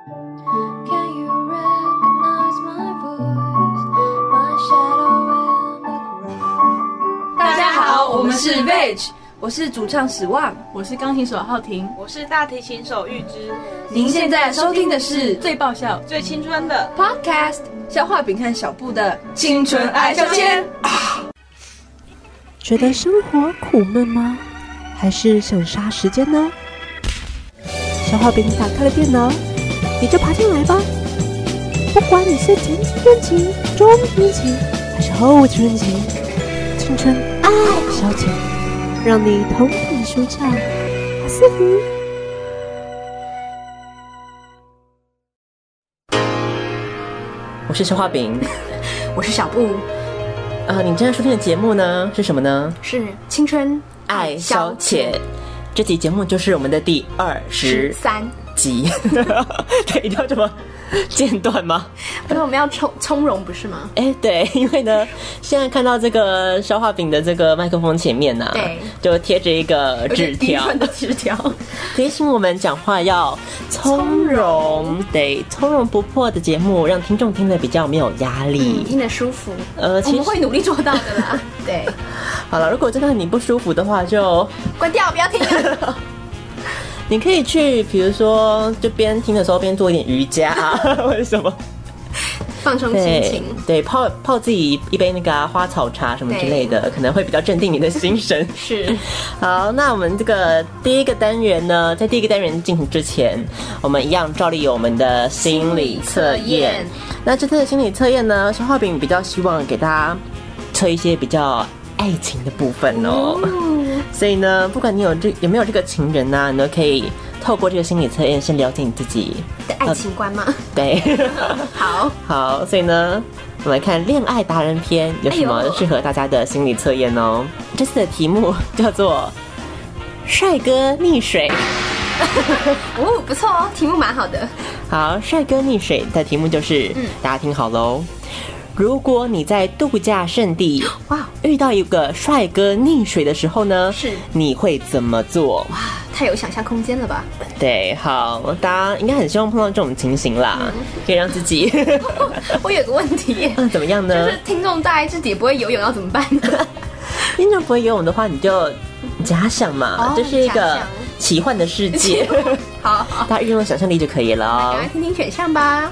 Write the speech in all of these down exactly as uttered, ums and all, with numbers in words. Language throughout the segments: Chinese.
Can you recognize my voice? My shadow in the crowd. 大家好，我们是 Veg， 我是主唱史旺， 我是钢琴手浩婷， 我是大提琴手玉芝。 您现在收听的是最爆笑、 最青春的 Podcast 消化饼和小布的青春爱消遣。 觉得生活苦闷吗？还是想杀时间呢？消化饼打开了电脑，你就爬进来吧。不管你是前青春期、中青春期还是后青春期，青春爱消遣，让你同频舒畅，哈斯福。 我是消化饼， 我是小布。 呃，你正在收听的节目呢是什么呢？ 是青春爱消遣。这集节目就是我们的第二十三集，对，一定要这么间断吗？ 不是，我们要从从容，不是吗？ 哎，对，因为呢，现在看到这个消化饼的这个麦克风前面呢、啊， 对， 就贴着一个纸条的纸条， 提醒我们讲话要从容，对，从容不迫的节目，让听众听得比较没有压力， 嗯、听得舒服。 呃，其实我们会努力做到的啦。对， 好了，如果真的你不舒服的话，就关掉，不要听。 你可以去，比如说，就边听的时候边做一点瑜伽啊，或者什么， 放松心情。 对，对，泡泡自己一杯那个、啊、花草茶什么之类的，可能会比较镇定你的心神。 是。 好，那我们这个第一个单元呢，在第一个单元进行之前，我们一样照例有我们的心理测验。那这次的心理测验呢，消化饼比较希望给大家测一些比较爱情的部分哦。哦，所以呢，不管你有这有没有这个情人呢、啊，你都可以透过这个心理测验先了解你自己的爱情观吗？ 对， 好好，所以呢，我们来看恋爱达人篇有什么适合大家的心理测验哦。这次的题目叫做“帅哥溺水”。 哦，不错哦，题目蛮好的。 好，帅哥溺水的题目就是，嗯、大家听好喽。如果你在度假胜地哇遇到一个帅哥溺水的时候呢，是你会怎么做？ 哇，太有想象空间了吧？ 对，好，大家应该很希望碰到这种情形啦，嗯、可以让自己。 我有个问题， 嗯，怎么样呢？ 就是听众大概自己也不会游泳，要怎么办呢？ 听众不会游泳的话，你就假想嘛，哦、这是一个奇幻的世界。 好好， 大家运用想象力就可以了哦。 赶快听听选项吧。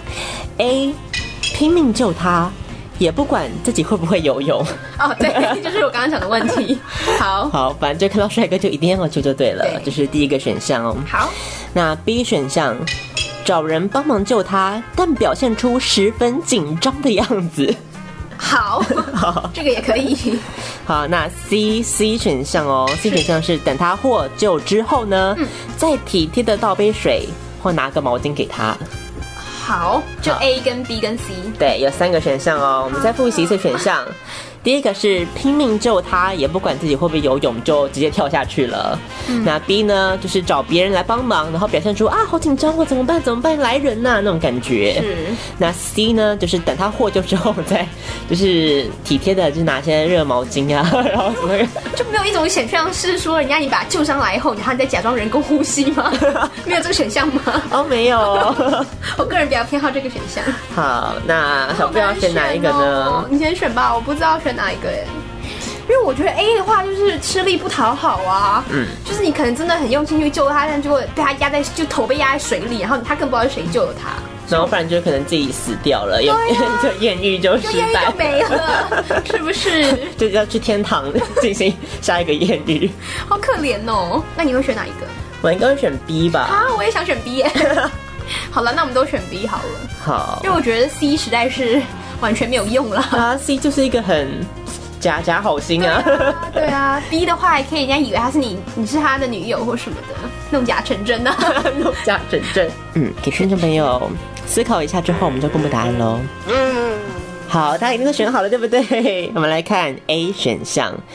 A， 拼命救他。也不管自己会不会游泳哦，对，就是我刚刚讲的问题。好， 好，反正就看到帅哥就一定要救就对了，这是第一个选项哦。 好， 那 B 选项，找人帮忙救他，但表现出十分紧张的样子。 好，好，这个也可以。 好，那 C C 选项哦 ，C 选项是等他获救之后呢，嗯、再体贴的倒杯水或拿个毛巾给他。 好，就 A 跟 B 跟 C， 对，有三个选项哦。我们再复习一次选项。第一个是拼命救他，也不管自己会不会游泳，就直接跳下去了。嗯、那 B 呢，就是找别人来帮忙，然后表现出啊好紧张，我怎么办？怎么办？来人呐、啊、那种感觉。是。那 C 呢，就是等他获救之后，再就是体贴的，就是拿些热毛巾啊，然后什么。 就没有一种选项是说，人家你把他救上来以后，然后你再假装人工呼吸吗？没有这个选项吗？ 哦，没有、哦。 我个人比较偏好这个选项。 好，那小布要选哪一个呢？ 哦、你先选吧，我不知道选哪一个耶。因为我觉得 A 的话就是吃力不讨好啊，嗯，就是你可能真的很用心去救他，但结果被他压在就头被压在水里，然后他更不知道是谁救了他， 然后不然就可能自己死掉了，有、啊、就艳遇就失败， 就没了，是不是？ 就要去天堂进行下一个艳遇， 好可怜哦。那你会选哪一个？ 我应该会选 B 吧。 啊，我也想选 B 耶。好了，那我们都选 B 好了。 好， 因为我觉得 C 实在是完全没有用了。 啊 ，C 就是一个很假假好心啊。 对啊，对啊 B 的话还可以人家以为他是你，你是他的女友或什么的，弄假成真啊， 弄假成真。嗯，给听众朋友思考一下之后，我们就公布答案喽。嗯，好，大家一定都选好了，对不对？我们来看 A 选项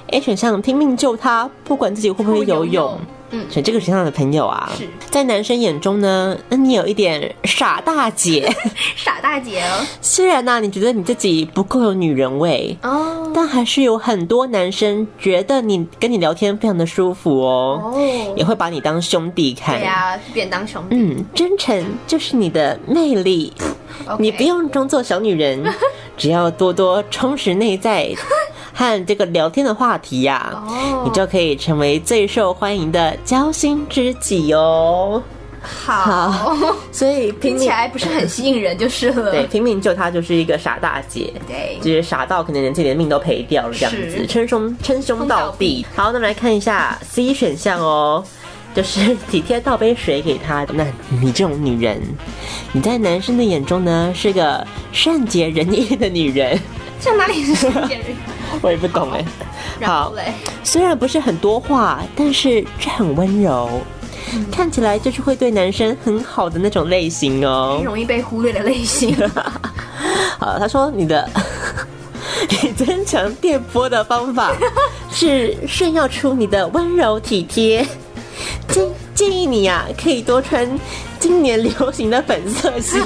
A 选项拼命救他，不管自己会不会游泳。 嗯， 选这个选项的朋友啊， 是在男生眼中呢，那你有一点傻大姐。 傻大姐哦。 虽然呢、啊，你觉得你自己不够有女人味哦， 但还是有很多男生觉得你跟你聊天非常的舒服哦， 哦也会把你当兄弟看。 对啊，便当兄弟。 嗯，真诚就是你的魅力。 Okay 你不用装作小女人，只要多多充实内在和这个聊天的话题呀、啊哦你就可以成为最受欢迎的交心知己哦。 好， 所以拼听起命来不是很吸引人就是了。 对拼命救她就是一个傻大姐， 对就是傻到可能连自己的命都赔掉了这样子， 是称兄称兄道弟。好，那我们来看一下 C 选项哦。就是体贴倒杯水给他，那你这种女人，你在男生的眼中呢是个善解人意的女人。 这哪里是善解人意？ 我也不懂哎。好， 然后嘞， 虽然不是很多话，但是这很温柔，嗯、看起来就是会对男生很好的那种类型哦， 很容易被忽略的类型。 好，他说你的你增强电波的方法是炫耀出你的温柔体贴。建建议你呀、啊，可以多穿今年流行的粉色系。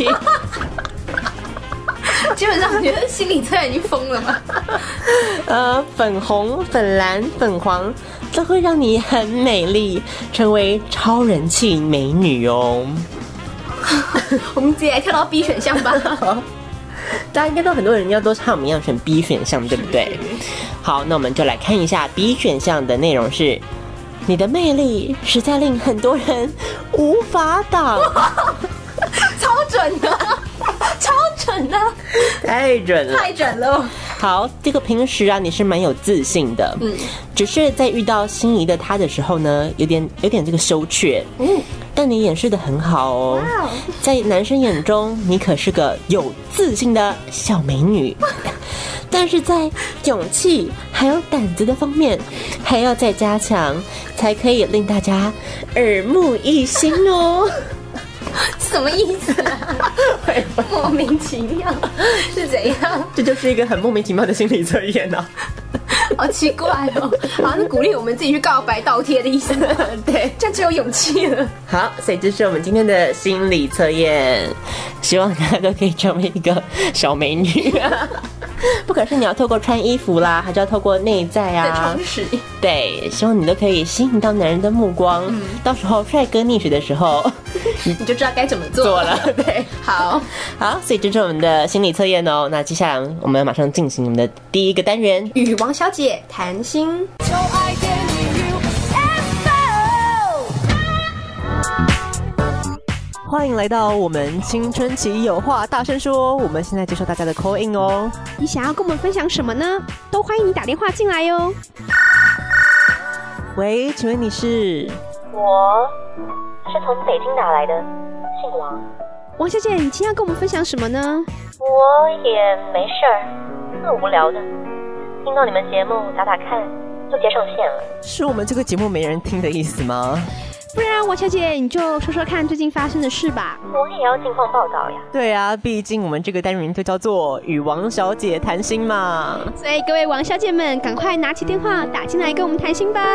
基本上我觉得心理测验已经疯了嘛。 呃，粉红、粉蓝、粉黄都会让你很美丽，成为超人气美女哦。 我们直接来跳到 B 选项吧。 大家应该都很多人要都像我们一样选 B 选项，对不对？好，那我们就来看一下 B 选项的内容是。你的魅力实在令很多人无法挡， 超准的，超准的， 太准了， 太准了。 好，这个平时啊，你是蛮有自信的，嗯，只是在遇到心仪的他的时候呢，有点有点这个羞怯，嗯，但你掩饰得很好哦，在男生眼中，你可是个有自信的小美女。但是在勇气还有胆子的方面，还要再加强，才可以令大家耳目一新哦。 什么意思啊？莫名其妙是怎样？ 这就是一个很莫名其妙的心理测验啊。 好奇怪哦，好像是鼓励我们自己去告白倒贴的意思。对，这样只有勇气了。 好，所以这是我们今天的心理测验，希望大家都可以成为一个小美女。不管是你要透过穿衣服啦，还是要透过内在啊， 充实。 对，希望你都可以吸引到男人的目光。嗯、到时候帅哥溺水的时候， 你就知道该怎么做了。对， 好好，所以这是我们的心理测验哦。那接下来我们马上进行我们的第一个单元， 与王小姐谈心。 欢迎来到我们青春期有话大声说，我们现在接受大家的 call in 哦。 你想要跟我们分享什么呢？都欢迎你打电话进来哟。 喂，请问你是？ 我是从北京打来的，姓王。 王小姐，你今天要跟我们分享什么呢？ 我也没事儿，特无聊的，听到你们节目打打看，就接上线了。 是我们这个节目没人听的意思吗？ 不然王小姐你就说说看最近发生的事吧。 我也要近况报道呀。 对啊，毕竟我们这个单元就叫做与王小姐谈心嘛。 所以各位王小姐们赶快拿起电话打进来跟我们谈心吧。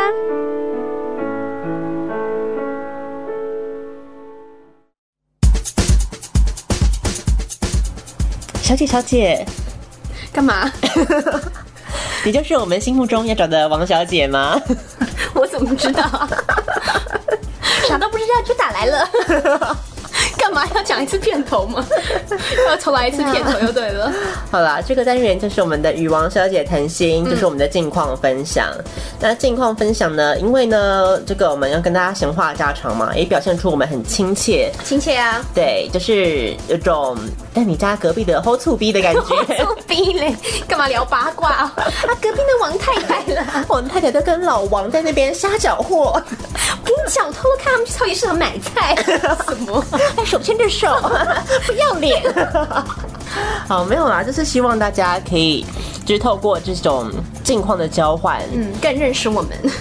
小姐小姐干嘛？ 你就是我们心目中要找的王小姐吗？ 我怎么知道？啥都不知道就打来了。干嘛要讲一次片头吗？要重来一次片头就对了。 好啦，这个单元就是我们的与王小姐谈心，就是我们的近况分享。嗯、那近况分享呢，因为呢，这个我们要跟大家闲话家常嘛，也表现出我们很亲切， 亲切啊。 对，就是有种在你家隔壁的吼醋逼的感觉。 吼醋逼嘞，干嘛聊八卦啊？啊，隔壁的王太太啦， 王太太都跟老王在那边瞎搅和。 我跟你讲，我偷偷看他们去超级市场买菜。什么？ 还手牵着手，不要脸。好，没有啦，就是希望大家可以，就是透过这种近况的交换， 嗯，更认识我们。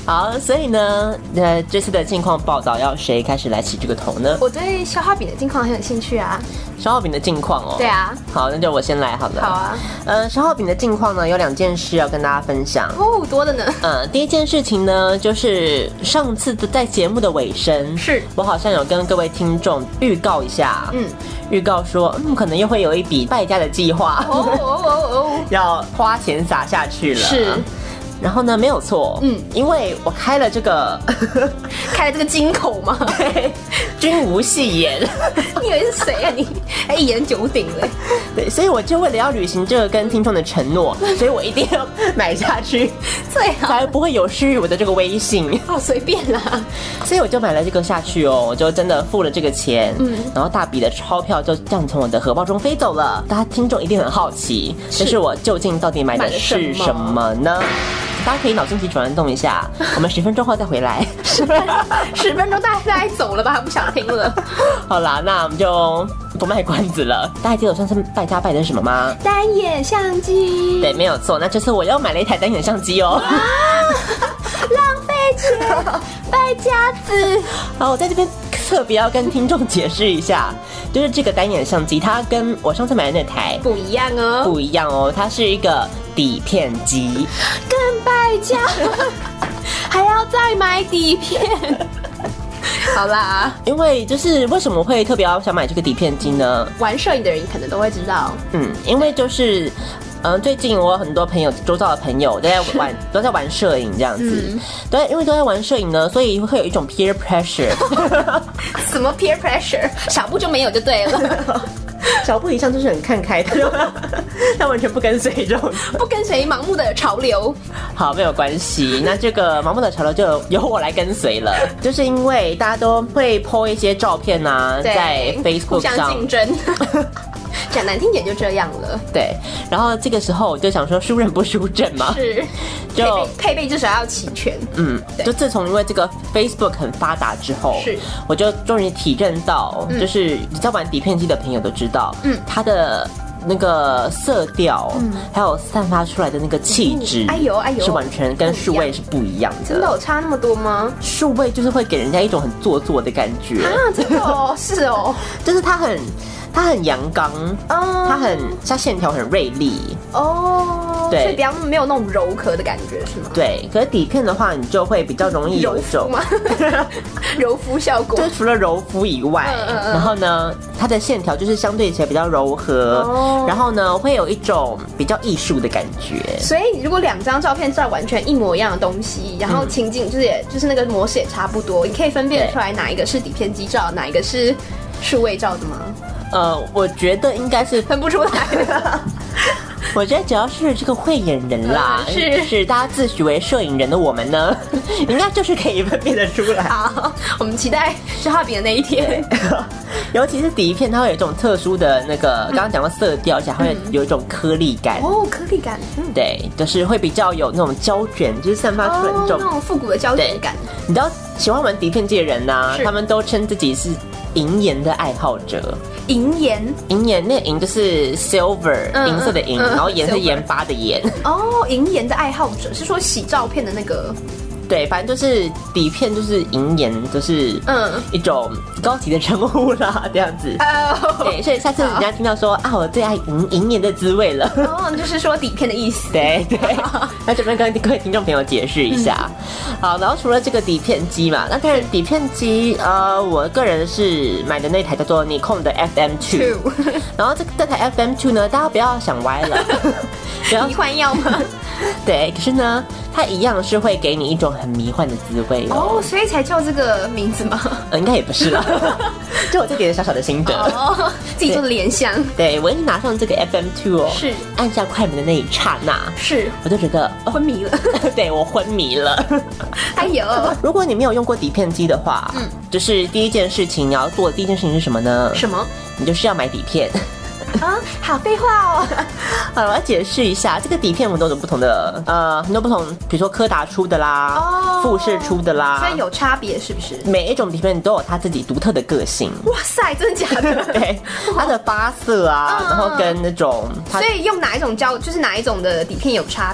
好，所以呢，呃，这次的近况报道要谁开始来起这个头呢？ 我对消化饼的近况很有兴趣啊。 消化饼的近况哦。 对啊。 好，那就我先来好了。 好啊。 呃，消化饼的近况呢，有两件事要跟大家分享。 哦，多的呢。 呃，第一件事情呢，就是上次的在节目的尾声， 是我好像有跟各位听众预告一下，嗯，预告说，嗯，可能又会有一笔败家的计划， 哦哦哦哦， 要花钱撒下去了。 是。 然后呢，没有错，嗯，因为我开了这个， 开了这个金口吗？ 对，君无戏言。 你以为是谁啊你？还一言九鼎嘞。 对，所以我就为了要履行这个跟听众的承诺，所以我一定要买下去， 最好才不会有失于我的这个威信。 哦，随便啦。 所以我就买了这个下去哦，我就真的付了这个钱，嗯，然后大笔的钞票就这样从我的荷包中飞走了。大家听众一定很好奇，就是我究竟到底买的是什么呢？大家可以脑筋急转弯动一下，我们十分钟后再回来。 十分十分钟大家大概走了吧，不想听了。 好啦，那我们就不卖关子了。大家记得我上次败家败的是什么吗？ 单眼相机。 对，没有错。那这次我又买了一台单眼相机哦。 浪费钱，败家子。 好，我在这边特别要跟听众解释一下，就是这个单眼相机，它跟我上次买的那台不一样哦， 不一样哦，它是一个底片机， 更败家，还要再买底片。好啦， 因为就是为什么会特别要想买这个底片机呢？ 玩摄影的人可能都会知道， 嗯，因为就是。嗯，最近我有很多朋友，周遭的朋友都在玩，都在玩摄影这样子。嗯、对，因为都在玩摄影呢，所以会有一种 peer pressure。 什么 peer pressure？ 小布就没有就对了。 小布一向就是很看开的，他完全不跟随这种， 不跟随盲目的潮流。 好，没有关系。那这个盲目的潮流就由我来跟随了，就是因为大家都会 po 一些照片啊，在 Facebook 互相上竞争。讲难听点就这样了。 对，然后这个时候我就想说，输人不输阵嘛， 是，就配备, 配备至少要齐全。嗯， 就自从因为这个 Facebook 很发达之后， 是， 我就终于体认到，嗯、就是你知道玩底片机的朋友都知道，嗯，它的那个色调，嗯，还有散发出来的那个气质， 哎呦哎呦， 是完全跟数位是不一样的。 真的有差那么多吗？ 数位就是会给人家一种很做作的感觉啊，真的哦，是哦， 就是它很。它很阳刚，哦，它很它线条很锐利哦，对，所以比较没有那种柔壳的感觉是吗？ 对，可是底片的话，你就会比较容易有一种吗？柔肤效果， 就除了柔肤以外，嗯嗯、然后呢，它的线条就是相对起来比较柔和，哦，然后呢，会有一种比较艺术的感觉。 所以如果两张照片照完全一模一样的东西，然后情景就是也就是那个模式也差不多，你可以分辨出来哪一个是底片机照，哪一个是数位照的吗？ 呃，我觉得应该是分不出来的。 我觉得只要是这个慧眼人啦，嗯、是是大家自诩为摄影人的我们呢，应该就是可以分辨得出来。 好，我们期待消化饼的那一天。 尤其是底片，它会有一种特殊的那个，刚刚讲到色调，而且会有一种颗粒感。 哦，颗粒感。嗯、 对，就是会比较有那种胶卷，就是散发出来那种、哦、 那种复古的胶卷感。 你知道喜欢玩底片机的人呢、啊，他们都称自己是银盐的爱好者。 银盐， 银盐那个银就是 silver， 银、嗯、色的银，嗯、然后盐是盐巴的盐。 哦，银盐的爱好者是说洗照片的那个。 对，反正就是底片就是银盐，就是嗯一种高级的称呼啦，这样子。哦，对，所以下次人家听到说啊，我最爱银银盐的滋味了。 哦，就是说底片的意思。 对对，那这边跟各位听众朋友解释一下。嗯、好，然后除了这个底片机嘛，那当然底片机呃，我个人是买的那台叫做尼康的 F M 二，然后这这台 F M 二呢，大家不要想歪了， 迷幻药吗？ 对，可是呢，它一样是会给你一种很迷幻的滋味哦， 哦，所以才叫这个名字吗？ 呃，应该也不是啦，就我这点小小的心得， 哦，自己做的联想。 对，我一拿上这个 F M 二哦，是按下快门的那一刹那， 是我就觉得、 哦、昏迷了， 对我昏迷了。 哎呦， 如果你没有用过底片机的话，嗯，就是第一件事情你要做的第一件事情是什么呢？ 什么？ 你就是要买底片。 啊，好废话哦！ 好，我要解释一下，这个底片有很多不同的，呃，很多不同，比如说柯达出的啦，哦，富士出的啦， 所以有差别是不是？ 每一种底片都有它自己独特的个性。 哇塞，真的假的？ 对，它的发色啊，嗯、然后跟那种， 所以用哪一种胶，就是哪一种的底片有差别？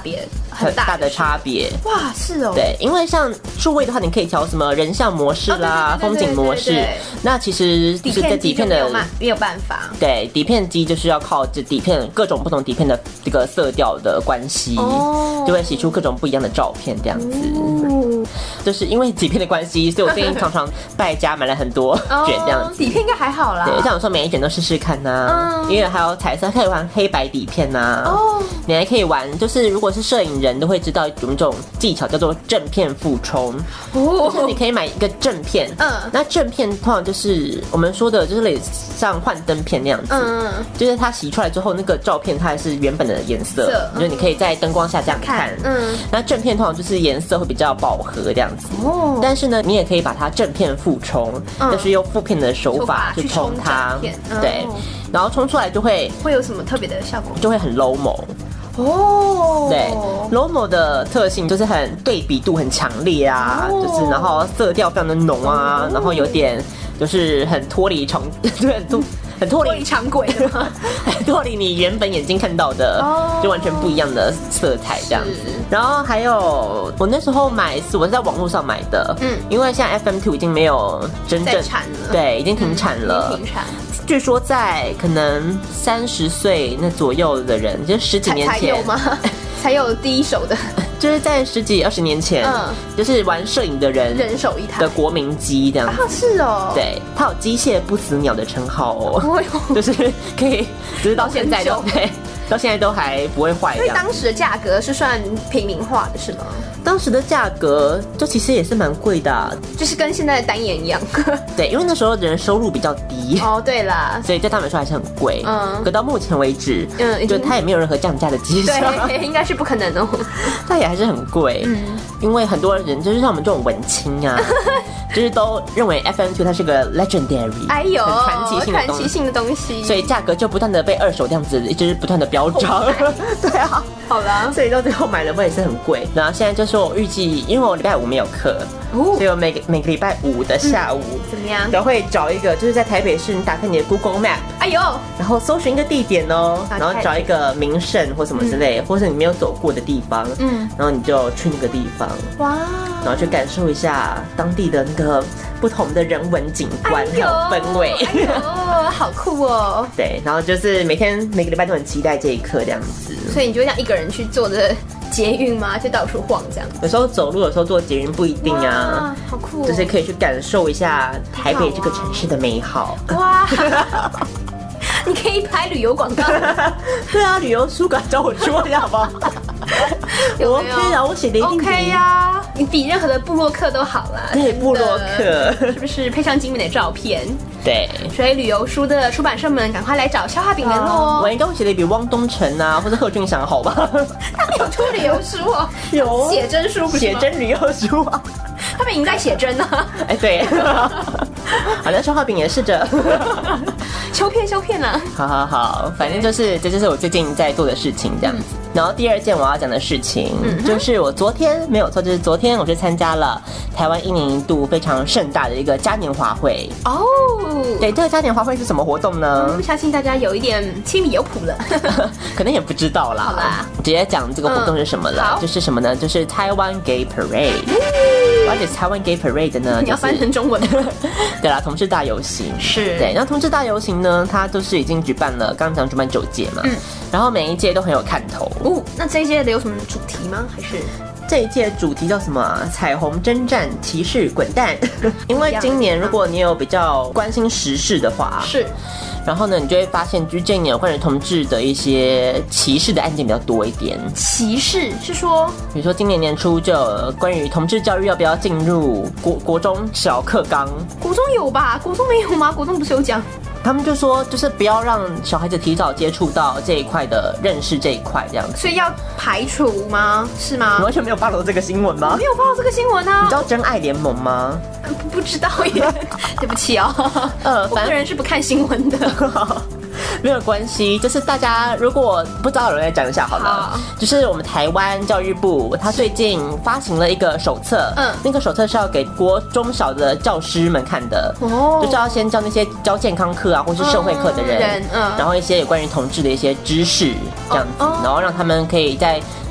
很大的差别。 哇，是哦。 对，因为像数位的话，你可以调什么人像模式啦、风景模式。那其实就是在底片的没有办法。 对，底片机就是要靠这底片各种不同底片的这个色调的关系，哦、就会洗出各种不一样的照片这样子。哦、就是因为底片的关系，所以我最近常常败家买了很多卷这样子。 底片应该还好啦。 对，像我说每一卷都试试看呐、啊，嗯、因为还有彩色可以玩黑白底片呐、啊。哦，你还可以玩，就是如果是摄影人都会知道有一种技巧叫做正片复冲。哦，就是你可以买一个正片，嗯，那正片通常就是我们说的，就是类似像幻灯片那样子，嗯，就是它洗出来之后，那个照片它还是原本的颜色，就是你可以在灯光下这样看，嗯，那正片通常就是颜色会比较饱和这样子。哦，但是呢，你也可以把它正片复冲，嗯、就是用负片的手法去冲它，嗯、对，然后冲出来就会会有什么特别的效果？ 就会很 low mo。哦，对 ，Lomo 的特性就是很对比度很强烈啊，哦、就是然后色调非常的浓啊，哦、然后有点就是很脱离常，对，很很脱离常轨的吗？ 很脱离你原本眼睛看到的，哦、就完全不一样的色彩这样子。然后还有我那时候买是我是在网络上买的，嗯，因为现在 F M 二 已经没有真正产了， 对，已经停产了， 嗯、停产。 据说在可能三十岁那左右的人，就十几年前才有吗？才有第一手的， 就是在十几二十年前，嗯，就是玩摄影的人人手一台的国民机这样子。 啊，是哦， 对，它有机械不死鸟的称号哦，就是可以，就是到现在都对。到现在都还不会坏。 因为当时的价格是算平民化的，是吗？ 当时的价格就其实也是蛮贵的、啊， 就是跟现在的单眼一样。 对，因为那时候的人收入比较低。 哦，对啦， 所以对他们来说还是很贵。嗯，可到目前为止，嗯，就它也没有任何降价的迹象。 对，应该是不可能哦。 它也还是很贵。嗯，因为很多人就是像我们这种文青啊，就是都认为 F M 二 它是个 legendary， 哎呦， 很传奇性的传奇性的东西， 所以价格就不断的被二手这样子一直不断的飙涨。对啊， 好啦， 所以到最后买了我也是很贵。然后现在就是我预计，因为我礼拜五没有课，哦、所以我每个每个礼拜五的下午、嗯、 怎么样， 都会找一个就是在台北市，你打开你的 Google Map， 哎呦， 然后搜寻一个地点哦，然后找一个名胜或什么之类，嗯、或是你没有走过的地方，嗯，然后你就去那个地方，哇，然后去感受一下当地的那个不同的人文景观还有氛围， 哎呦，好酷哦！ 对，然后就是每天每个礼拜都很期待这一刻这样子， 所以你就这样一个人去坐着捷运吗？就到处晃这样？ 有时候走路，有时候坐捷运不一定啊， 好酷、哦！ 就是可以去感受一下台北这个城市的美好。 哇！你可以拍旅游广告。 对啊，旅游书馆找我说一下好不好？我 OK 啊，我写的一定 OK 呀、啊，你比任何的部落客都好啦。 对，部落客是不是配上精美的照片？ 对， 所以旅游书的出版社们赶快来找消化饼联络哦。 我应该会写的比汪东城啊，或者贺峻翔好吧？ 他们有出旅游书哦， 有写真书不是吗？ 写真旅游书啊， 他们已经在写真了。 哎，对，好的，消化饼也试着修片修片啊。 好好好，反正就是这就是我最近在做的事情这样子。嗯、然后第二件我要讲的事情，嗯、就是我昨天没有错，就是昨天我去参加了台湾一年一度非常盛大的一个嘉年华会哦。对，这个嘉年华会是什么活动呢？ 嗯、相信大家有一点心里有谱了， 可能也不知道啦。 好啦， 直接讲这个活动是什么了，嗯、就是什么呢？就是台湾 Gay Parade。What is 台湾 Gay Parade 呢？ 你要翻成中文。 对啦，同志大游行是。 对，然后同志大游行呢，它都是已经举办了，刚刚讲举办九届嘛，嗯，然后每一届都很有看头。 哦，那这一届的有什么主题吗？还是？ 这一届主题叫什么、啊？彩虹征战，歧视滚蛋。因为今年如果你有比较关心时事的话， 是， 然后呢，你就会发现，就是这一年有关于同志的一些歧视的案件比较多一点。 歧视是说， 比如说今年年初就有关于同志教育要不要进入国国中小课纲？ 国中有吧？国中没有吗？国中不是有讲？ 他们就说，就是不要让小孩子提早接触到这一块的认识这一块，这样子。 所以要排除吗？是吗？ 你完全没有 follow 这个新闻吗？ 没有 follow 这个新闻啊！ 你知道真爱联盟吗？ 不, 不知道耶，对不起哦。呃，我个人是不看新闻的。 没有关系，就是大家如果不知道，有人来讲一下好了。好，就是我们台湾教育部，他最近发行了一个手册，嗯，那个手册是要给国中小的教师们看的，哦，就是要先教那些教健康课啊，或是社会课的人，嗯，然后一些有关于同志的一些知识，这样子，哦，然后让他们可以在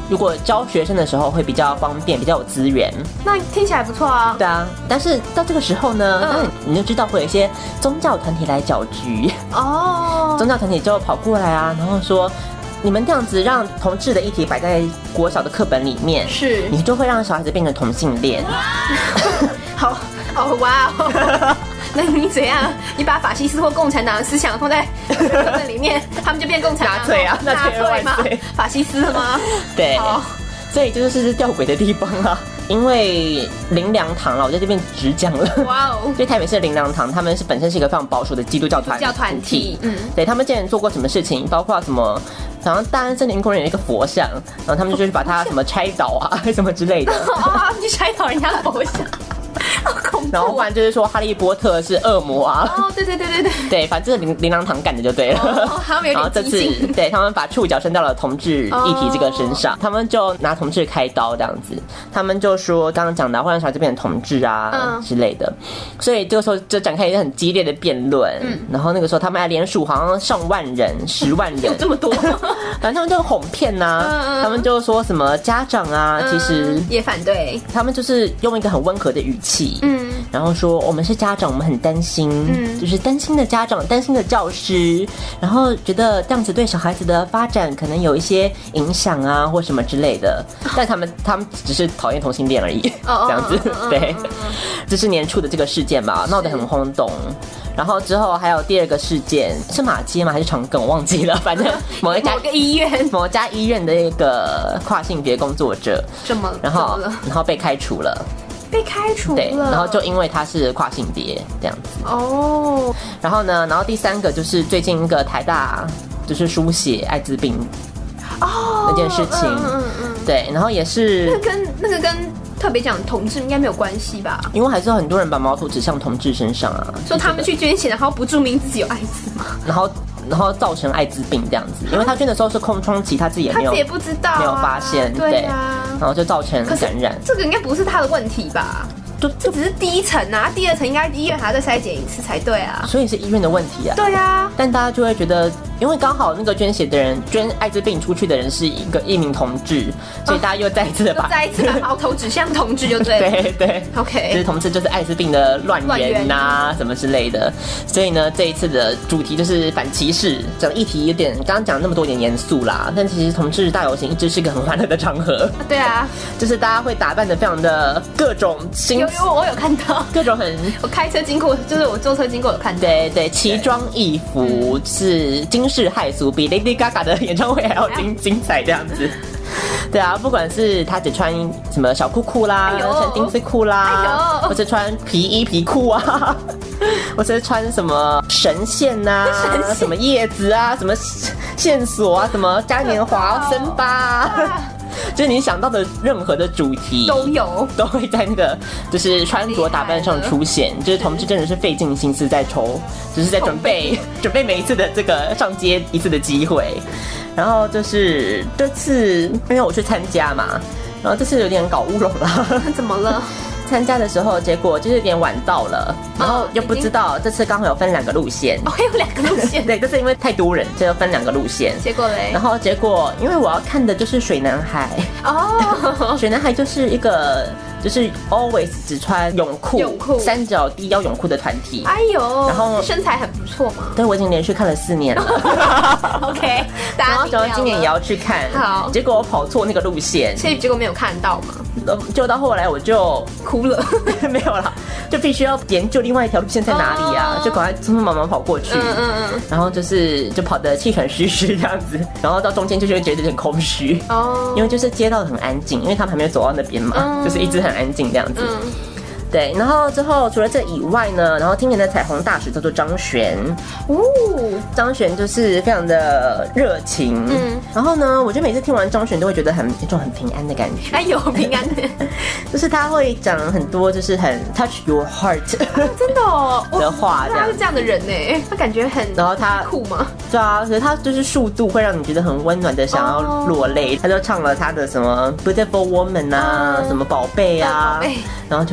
如果教学生的时候会比较方便，比较有资源。 那听起来不错啊。 对啊，但是到这个时候呢，那、嗯、你就知道会有一些宗教团体来搅局哦。 宗教团体就跑过来啊，然后说。你们这样子让同志的议题摆在国小的课本里面， 是你就会让小孩子变成同性恋。 好，哦哇哦，那你怎样？你把法西斯或共产党的思想放在课本里面，他们就变共产党？ 纳粹啊，纳粹吗？法西斯了吗？ 对，好，所以这就是吊诡的地方啊。因为灵粮堂了，我在这边只讲了。哇哦！因为台北市的灵粮堂，他们是本身是一个非常保守的基督教团教团体，嗯， 对他们之前做过什么事情，包括什么，好像大安森林公园有一个佛像，然后他们就去把它什么拆倒啊，什么之类的。 哦，去拆倒人家的佛像。 然后不然就是说哈利波特是恶魔啊！ 哦，对对对对对， 对，反正灵灵粮堂干的就对了。 哦，他们有点激进。 然后这次对他们把触角伸到了同志议题这个身上，哦、他们就拿同志开刀这样子，他们就说刚刚讲的会让小孩子变成同志啊、嗯、之类的，所以这个时候就展开一个很激烈的辩论。嗯，然后那个时候他们还连署好像上万人、十万人， 有这么多， 反正他们就哄骗呐，嗯、他们就说什么家长啊，嗯、其实也反对， 他们就是用一个很温和的语气，嗯。然后说我们是家长，我们很担心，嗯，就是担心的家长，担心的教师，然后觉得这样子对小孩子的发展可能有一些影响啊，或什么之类的。但他们他们只是讨厌同性恋而已，哦、这样子，哦、对。哦、这是年初的这个事件嘛，闹得很轰动。然后之后还有第二个事件，是马街吗？还是长庚？我忘记了。反正某一家某个医院， 某家医院的一个跨性别工作者， 怎么？ 然后然后被开除了。 被开除了， 对，然后就因为他是跨性别这样子哦。然后呢，然后第三个就是最近一个台大就是书写艾滋病哦那件事情，嗯嗯嗯，对，然后也是那个跟那个跟特别讲同志应该没有关系吧？ 因为还是有很多人把矛头指向同志身上啊， 说他们去捐血，然后不注明自己有艾滋嘛， 然后。然后造成艾滋病这样子，因为他捐的时候是空窗期，他自己也没有， 他自己也不知道、啊， 没有发现，对啊，然后就造成感染。 这个应该不是他的问题吧？就这只是第一层啊，第二层应该医院还要再筛检一次才对啊。 所以是医院的问题啊。 对啊， 但大家就会觉得，因为刚好那个捐血的人捐艾滋病出去的人是一个一名同志，所以大家又再一次的把、 哦、再一次把矛头指向同志就对了。 对对 ，OK， 就是同志就是艾滋病的乱源呐、啊，什么之类的。所以呢，这一次的主题就是反歧视，讲议题有点刚刚讲那么多有点严肃啦，但其实同志大游行一直是一个很欢乐的场合。 对啊， 就是大家会打扮的非常的各种新， 有有我有看到。 各种很， 我开车经过，就是我坐车经过有看到， 对对，奇装异服、嗯、是惊世骇俗，比 Lady Gaga 的演唱会还要精精彩这样子。对啊，不管是他只穿什么小裤裤啦，哎、穿丁字裤啦，哎、或是穿皮衣皮裤啊，或是穿什么神线呐、啊，什么叶子啊，什么线索啊，什么嘉年华、森巴啊。就是你想到的任何的主题都有， 都会在那个就是穿着打扮上出现。就是同志真的是费尽心思在筹，就是在准备准备每一次的这个上街一次的机会。然后就是这次因为我去参加嘛，然后这次有点搞乌龙了。 怎么了？ 参加的时候，结果就是有点晚到了，然后又不知道这次刚好有分两个路线， 哦，有两个路线， 对，这次因为太多人，就要分两个路线。 结果嘞， 然后结果因为我要看的就是水男孩哦，水男孩就是一个就是 always 只穿泳裤、泳裤、三角低腰泳裤的团体。 哎呦， 然后身材很不错嘛。 对，我已经连续看了四年了。 OK， 然后想今年也要去看， 好， 结果我跑错那个路线， 所以结果没有看到嘛。 就到后来我就哭了， 没有啦，就必须要研究另外一条路线在哪里啊， oh. 就赶快匆匆忙忙跑过去，嗯嗯嗯，然后就是就跑得气喘吁吁这样子，然后到中间就是会觉得有点空虚哦， oh. 因为就是街道很安静，因为他们还没有走到那边嘛， oh. 就是一直很安静这样子。嗯，对，然后之后除了这以外呢，然后今年的彩虹大使叫做张悬，哦，张悬就是非常的热情，嗯，然后呢，我觉得每次听完张悬都会觉得很一种很平安的感觉， 哎有平安的， 就是他会讲很多就是很 touch your heart， 真的哦的话， 他是这样的人呢，他感觉很， 然后他酷吗？ 对啊，可是他就是速度会让你觉得很温暖的想要落泪，他就唱了他的什么 Beautiful Woman 啊，什么宝贝啊，然后就觉得哦。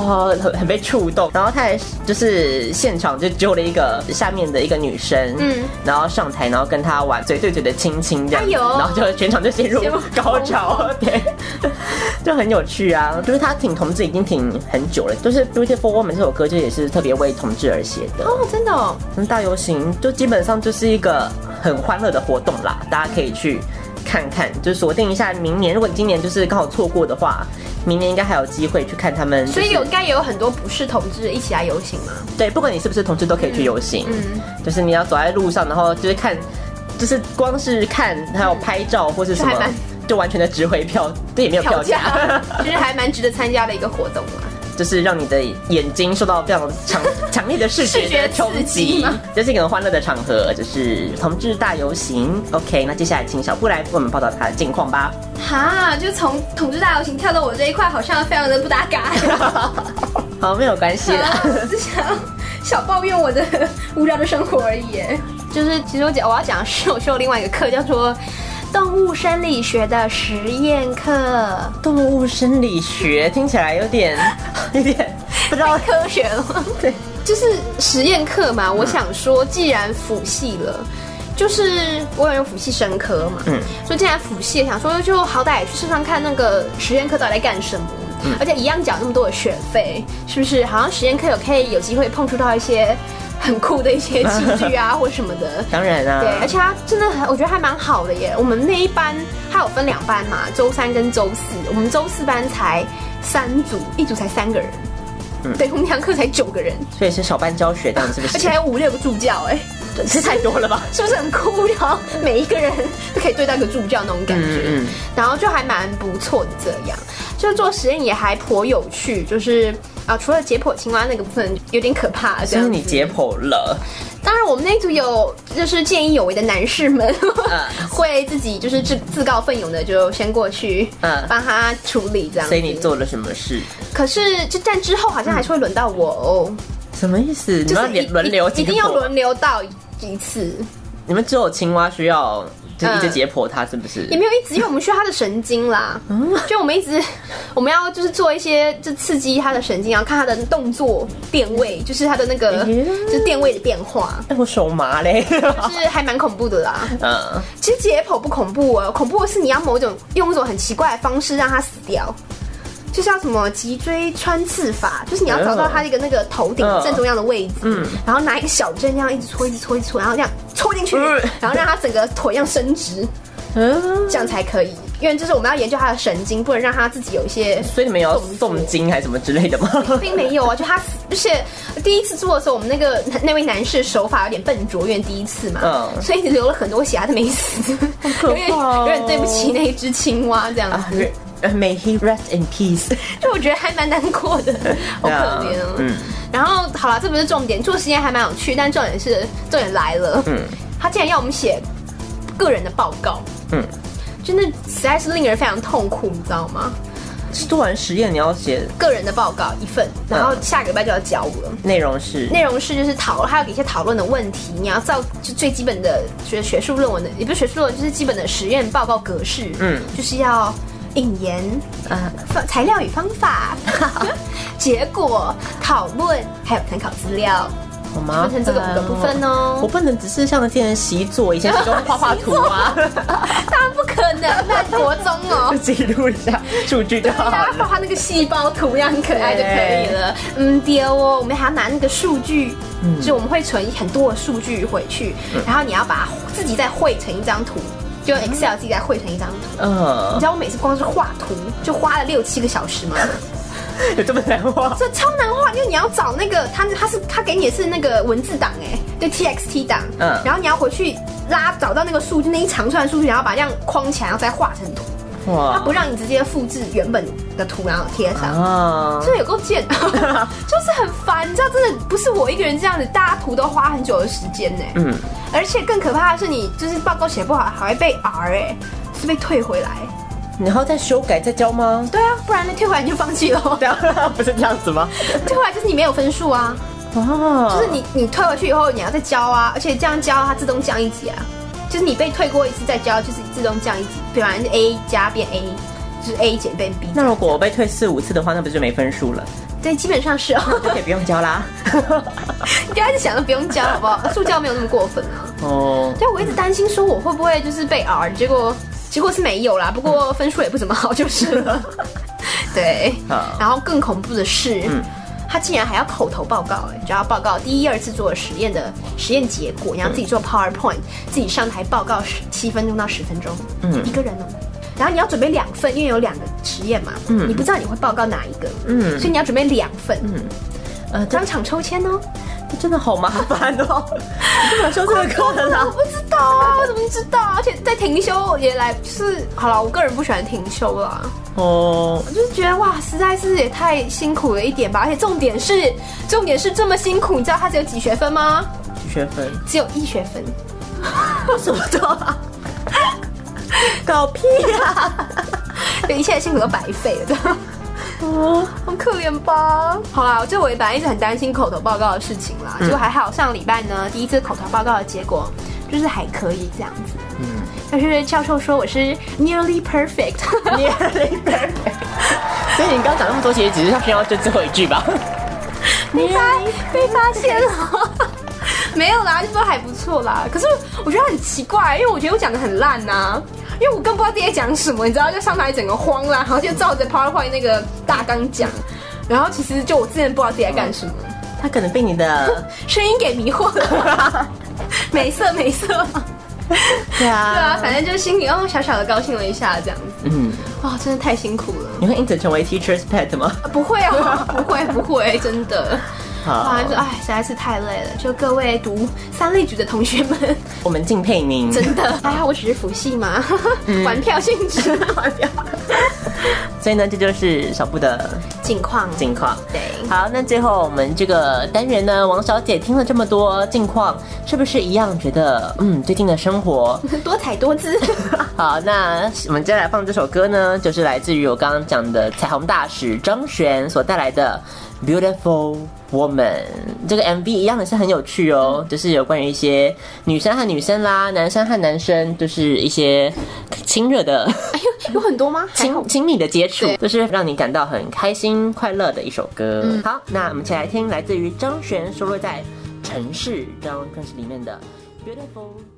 哦，很很被触动。然后他还就是现场就揪了一个下面的一个女生，嗯，然后上台，然后跟他玩嘴对嘴的亲亲这样子，然后就全场就陷入高潮，对，就很有趣啊。就是他挺同志已经挺很久了，就是 Beautiful Woman 这首歌就也是特别为同志而写的哦，真的哦。 嗯，大游行就基本上就是一个很欢乐的活动啦，大家可以去看看，就锁定一下明年。如果你今年就是刚好错过的话，明年应该还有机会去看他们、就是。 所以有应该也有很多不是同志一起来游行吗？ 对，不管你是不是同志都可以去游行。嗯，嗯就是你要走在路上，然后就是看，就是光是看还有拍照或是什么，就完全的值回票，这也没有票价， 就是还蛮值得参加的一个活动嘛。 就是让你的眼睛受到非常强强烈的视觉的冲击，这是一个很欢乐的场合，就是同志大游行。OK， 那接下来请小布来为我们报道他的近况吧。 哈，就从同志大游行跳到我这一块，好像非常的不搭嘎。 好，没有关系啦， 只想小抱怨我的无聊的生活而已。就是其实我讲我要讲的是我修另外一个课，叫做动物生理学的实验课。 动物生理学听起来有点有点不知道科学了吗？对，就是实验课嘛。我想说，既然辅系了，就是我有辅系生科嘛，嗯，所以既然辅系，想说就好歹去试上看那个实验课到底在干什么。嗯、而且一样缴那么多的学费，是不是？好像实验课有可以有机会碰触到一些很酷的一些器具啊，或什么的。 当然啊， 对，而且它真的很，我觉得还蛮好的耶。我们那一班它有分两班嘛，周三跟周四，我们周四班才三组，一组才三个人。嗯，对，我们堂课才九个人， 所以是小班教学，这样是不是？ 而且还有五六个助教，哎， 这太多了吧？ 是不是很酷？然后每一个人都可以对到一个助教那种感觉，嗯嗯然后就还蛮不错的这样。就做实验也还颇有趣，就是啊，除了解剖青蛙那个部分有点可怕，这样子。 就是你解剖了。 当然，我们那一组有就是见义勇为的男士们，嗯、会自己就是自自告奋勇的就先过去，嗯，帮他处理这样子。 所以你做了什么事？ 可是就但之后好像还是会轮到我哦。 什么意思？ 就是你们轮流一定要轮流到一次。 你们只有青蛙需要就一直解剖它，是不是？ 也没有一直，因为我们需要它的神经啦。嗯，就我们一直我们要就是做一些就刺激它的神经，然后看它的动作电位，就是它的那个、欸、就是电位的变化。 哎，我手麻嘞， 就是还蛮恐怖的啦。嗯，其实解剖不恐怖啊，恐怖的是你要某种用一种很奇怪的方式让它死掉。就像什么脊椎穿刺法，就是你要找到它一个那个头顶正中央的位置，嗯，然后拿一个小针这样一直戳，一直戳，一直戳，然后这样戳进去，嗯、然后让它整个腿这样伸直，嗯，这样才可以。因为就是我们要研究它的神经，不能让它自己有一些。 所以你们有诵经还是什么之类的吗？ 并没有啊，就他，而且第一次做的时候，我们那个那位男士手法有点笨拙，因为第一次嘛，嗯，所以流了很多血，他都没死， 好可怕、哦， 有点对不起那一只青蛙这样子。啊 May he rest in peace。 就我觉得还蛮难过的，好可怜哦。嗯。然后好了，这不是重点，做实验还蛮有趣，但重点是重点来了。嗯。他竟然要我们写个人的报告。嗯。真的实在是令人非常痛苦，你知道吗？ 做完实验你要写个人的报告一份，然后下个礼拜就要交了。 内容是内容是就是讨论，还有一些讨论的问题，你要照就最基本的学学术论文的，也不是学术论文，就是基本的实验报告格式。嗯。就是要。引言，呃，材料与方法，结果讨论，还有参考资料， 好吗？ 分成这个五个部分哦。 我不能只是像之前习作，以前是画画图啊， 当然不可能，那国中哦， 记录一下数据就好了。 画画那个细胞图样很可爱就可以了。嗯，第二哦，我们还要拿那个数据，嗯，就是我们会存很多的数据回去，嗯、然后你要把自己再绘成一张图。就 Excel 自己再绘成一张图，嗯，你知道我每次光是画图就花了六七个小时吗？ 有这么难画？ 这超难画，因为你要找那个他他是他给你的是那个文字档哎，就 T X T 档，嗯，然后你要回去拉找到那个数据那一长串的数据，然后把这样框起来，然后再画成图。哇！它不让你直接复制原本的图，然后贴上，啊，这有够贱，就是很烦。你知道，真的不是我一个人这样子，大家图都花很久的时间呢。嗯，而且更可怕的是，你就是报告写不好，还会被 R 哎，是被退回来。 然后再修改再交吗？ 对啊，不然你退回来你就放弃了。 对啊，不是这样子吗？ 退回来就是你没有分数啊。哦，就是你你退回去以后你要再交啊，而且这样交它自动降一级啊。就是你被退过一次再交，就是自动降一级，比方 A 加变 A， 就是 A 减变 B。 那如果我被退四五次的话，那不是就没分数了？ 对，基本上是哦， 就可以不用教啦。 你刚开始想都不用教好不好？助教没有那么过分啊。 哦， 对，我一直担心说我会不会就是被 R， 结果结果是没有啦，不过分数也不怎么好就是了。对，然后更恐怖的是，嗯，他竟然还要口头报告，哎，就要报告第一、二次做实验的实验结果，你要自己做 PowerPoint，、嗯、自己上台报告十七分钟到十分钟，嗯，一个人哦。然后你要准备两份，因为有两个实验嘛，嗯，你不知道你会报告哪一个，嗯，所以你要准备两份，嗯，呃，当场抽签哦。 真的好麻烦哦！你干嘛修这个课呢？ 我不知道啊，我怎么知道？而且在停休也来，就是好了，我个人不喜欢停休啦。哦，我就是觉得哇，实在是也太辛苦了一点吧。而且重点是，重点是这么辛苦，你知道它只有几学分吗？ 几学分？ 只有一学分。 什么的、啊？搞屁呀、啊！ 对，一切的辛苦都白费了。哦，好可怜吧？好啦，就我本来一直很担心口头报告的事情啦，结果还好，上礼拜呢，第一次口头报告的结果就是还可以这样子。嗯，但是教授说我是 nearly perfect，nearly perfect。所以你刚刚讲那么多，其实只是要炫耀这最后一句吧？ 被发被发现了。没有啦，就说还不错啦。可是我觉得很奇怪，因为我觉得我讲的很烂呐、啊。因为我更不知道自己在讲什么，你知道，就上台整个慌啦，然后就照着 PowerPoint 那个大纲讲，然后其实就我之前不知道自己在干什么， 他可能被你的声音给迷惑了，美色美色，对啊，对啊，反正就是心里哦小小的高兴了一下这样子，嗯，哇、哦，真的太辛苦了。 你会因此成为 Teacher's Pet 吗？ 啊、不会啊，不会不会，真的。啊，就哎，实在是太累了。就各位读三类组的同学们， 我们敬佩您。 真的，还好我只是辅系嘛，嗯、玩票性质，玩票。 所以呢，这就是小布的近况。 近况， 对。 好，那最后我们这个单元呢，王小姐听了这么多近况，是不是一样觉得嗯，最近的生活多彩多姿？ 好，那我们接下来放这首歌呢，就是来自于我刚刚讲的彩虹大使张悬所带来的《Beautiful Woman》。这个 M V 一样的是很有趣哦，就是有关于一些女生和女生啦，男生和男生，就是一些亲热的， 哎呦，有很多吗？ 亲亲密的接触，就是让你感到很开心快乐的一首歌。嗯、好，那我们一起来听来自于张悬收录在《城市》这张专辑里面的《Beautiful》。